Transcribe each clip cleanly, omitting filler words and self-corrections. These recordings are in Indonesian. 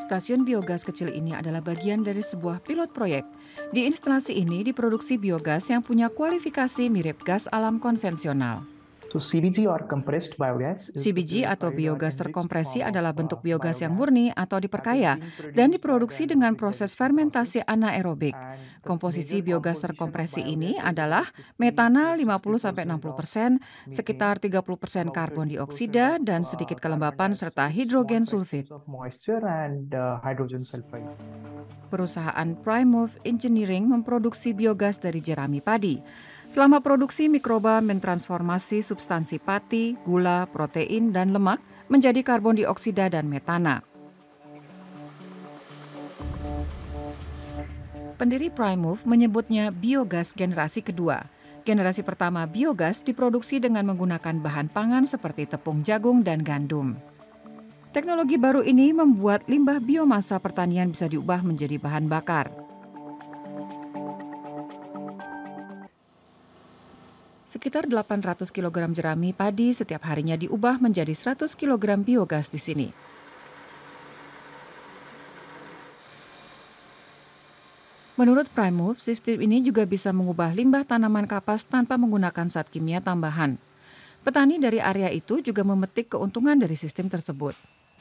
Stasiun biogas kecil ini adalah bagian dari sebuah pilot proyek. Di instalasi ini diproduksi biogas yang punya kualifikasi mirip gas alam konvensional. So CBG or compressed biogas is the CBG atau purified or biogas enriched terkompresi form of adalah bentuk biogas yang biogas murni atau that is diperkaya being dan produced by the diproduksi dengan anaerobic proses digestion fermentasi process. anaerobik. And the Komposisi major biogas composition of terkompresi biogas ini is adalah about 50 metana to 50-60%, 60% sekitar methane, 30% about karbon 30% dioksida, of dan sedikit carbon kelembapan serta dioxide, small hidrogen fractions sulfid. of moisture and hydrogen sulfide. Perusahaan Primove Engineering memproduksi biogas dari jerami padi. Selama produksi, mikroba mentransformasi substansi pati, gula, protein, dan lemak menjadi karbon dioksida dan metana. Pendiri Primove menyebutnya biogas generasi kedua. Generasi pertama biogas diproduksi dengan menggunakan bahan pangan seperti tepung jagung dan gandum. Teknologi baru ini membuat limbah biomasa pertanian bisa diubah menjadi bahan bakar. Sekitar 800 kg jerami padi setiap harinya diubah menjadi 100 kg biogas di sini. Menurut Primove, sistem ini juga bisa mengubah limbah tanaman kapas tanpa menggunakan zat kimia tambahan. Petani dari area itu juga memetik keuntungan dari sistem tersebut.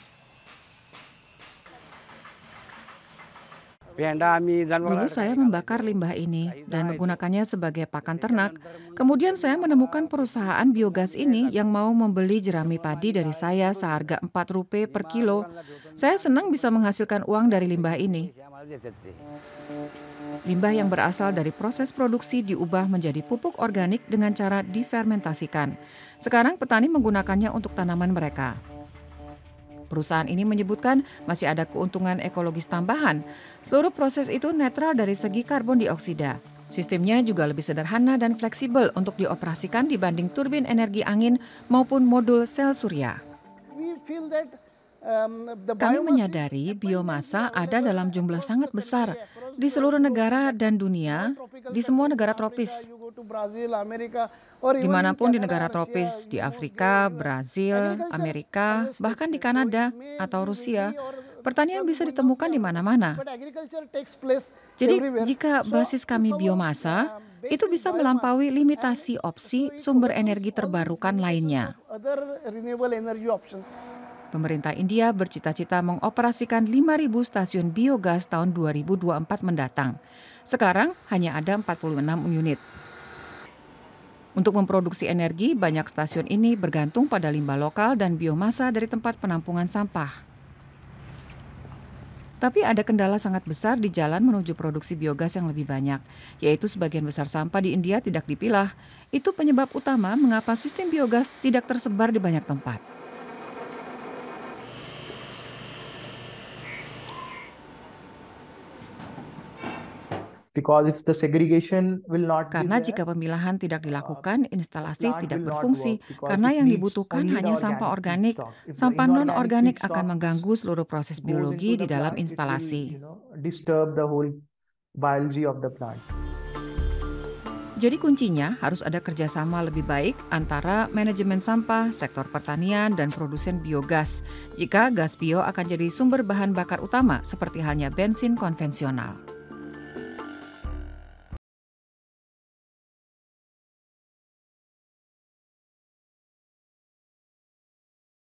Dulu saya membakar limbah ini dan menggunakannya sebagai pakan ternak. Kemudian saya menemukan perusahaan biogas ini yang mau membeli jerami padi dari saya seharga Rp4 per kilo. Saya senang bisa menghasilkan uang dari limbah ini. Limbah yang berasal dari proses produksi diubah menjadi pupuk organik dengan cara difermentasikan. Sekarang petani menggunakannya untuk tanaman mereka. Perusahaan ini menyebutkan masih ada keuntungan ekologis tambahan. Seluruh proses itu netral dari segi karbon dioksida. Sistemnya juga lebih sederhana dan fleksibel untuk dioperasikan dibanding turbin energi angin maupun modul sel surya. Kami menyadari biomasa ada dalam jumlah sangat besar di seluruh negara dan dunia, di semua negara tropis. Dimanapun di negara tropis, di Afrika, Brazil, Amerika, bahkan di Kanada atau Rusia, pertanian bisa ditemukan di mana-mana. Jadi jika basis kami biomasa, itu bisa melampaui limitasi opsi sumber energi terbarukan lainnya. Pemerintah India bercita-cita mengoperasikan 5.000 stasiun biogas tahun 2024 mendatang. Sekarang hanya ada 46 unit. Untuk memproduksi energi, banyak stasiun ini bergantung pada limbah lokal dan biomasa dari tempat penampungan sampah. Tapi ada kendala sangat besar di jalan menuju produksi biogas yang lebih banyak, yaitu sebagian besar sampah di India tidak dipilah. Itu penyebab utama mengapa sistem biogas tidak tersebar di banyak tempat. Because if the segregation will not be Karena there, jika pemilahan tidak dilakukan, instalasi plant tidak will not berfungsi. work because Karena it yang needs dibutuhkan only the hanya organic sampah organik. feedstock. If the Sampah inorganic non-organik akan feedstock mengganggu seluruh proses goes biologi into di the dalam plant, it will, instalasi. disturb the whole biology of the plant. Jadi kuncinya harus ada kerjasama lebih baik antara manajemen sampah, sektor pertanian, dan produsen biogas. Jika gas bio akan jadi sumber bahan bakar utama seperti halnya bensin konvensional.